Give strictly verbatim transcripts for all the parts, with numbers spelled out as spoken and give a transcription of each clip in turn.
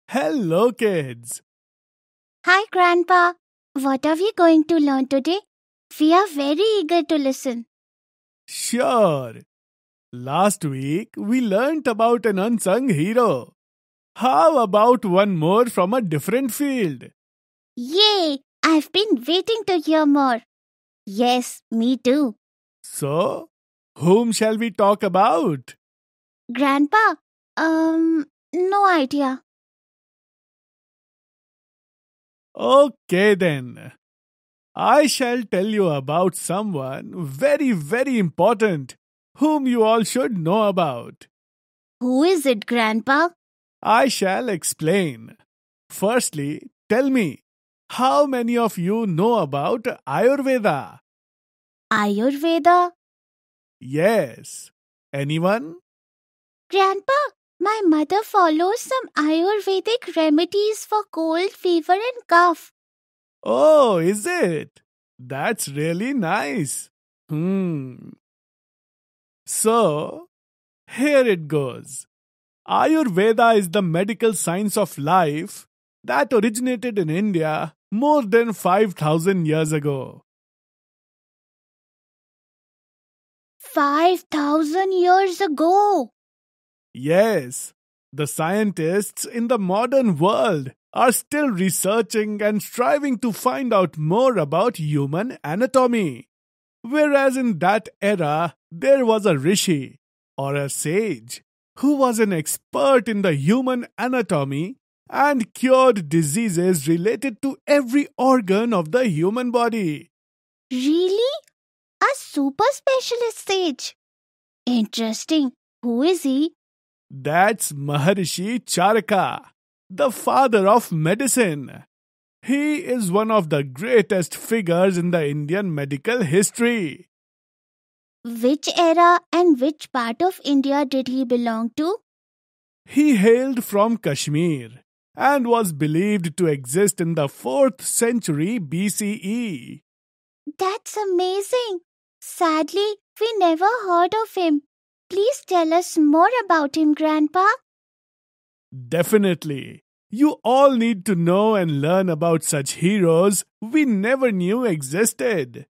Hello, kids. Hi, Grandpa. What are we going to learn today? We are very eager to listen. Sure. Last week we learnt about an unsung hero. How about one more from a different field? Yay! I've been waiting to hear more. Yes, me too. So, whom shall we talk about? Grandpa, um, no idea. Okay then. I shall tell you about someone very, very important whom you all should know about. Who is it, Grandpa? I shall explain. Firstly, tell me, how many of you know about Ayurveda? Ayurveda? Yes. Anyone? Grandpa, my mother follows some Ayurvedic remedies for cold, fever, and cough. Oh, is it? That's really nice. Hmm. So, here it goes. Ayurveda is the medical science of life that originated in India more than five thousand years ago. Five thousand years ago. Yes, the scientists in the modern world are still researching and striving to find out more about human anatomy. Whereas in that era, there was a rishi or a sage who was an expert in the human anatomy and cured diseases related to every organ of the human body. Really? A super specialist sage. Interesting. Who is he? That's Maharishi Charaka, the father of medicine. He is one of the greatest figures in the Indian medical history. Which era and which part of India did he belong to? He hailed from Kashmir and was believed to exist in the fourth century B C E. That's amazing. Sadly, we never heard of him. Please tell us more about him, Grandpa. Definitely. You all need to know and learn about such heroes we never knew existed.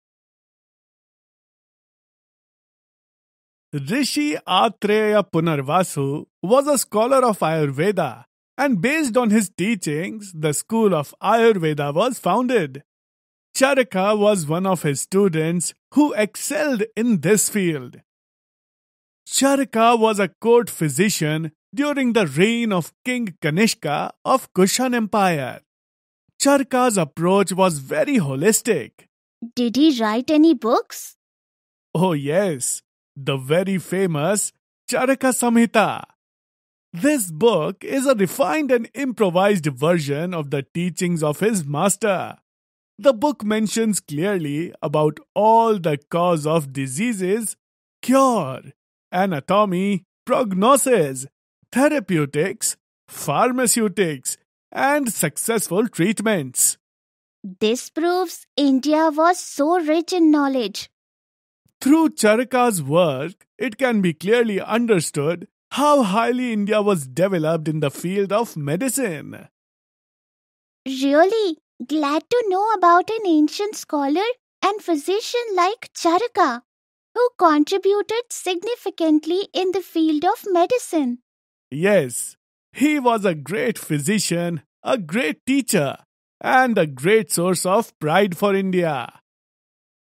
Rishi Atreya Punarvasu was a scholar of Ayurveda, and based on his teachings, the school of Ayurveda was founded. Charaka was one of his students who excelled in this field. Charaka was a court physician during the reign of King Kanishka of Kushan Empire. Charaka's approach was very holistic. Did he write any books? Oh yes, the very famous Charaka Samhita. This book is a refined and improvised version of the teachings of his master. The book mentions clearly about all the cause of diseases, cure, anatomy, prognosis, therapeutics, pharmaceutics, and successful treatments. This proves India was so rich in knowledge. Through Charaka's work, it can be clearly understood how highly India was developed in the field of medicine. Really glad to know about an ancient scholar and physician like Charaka, who contributed significantly in the field of medicine. Yes, he was a great physician, a great teacher, and a great source of pride for India.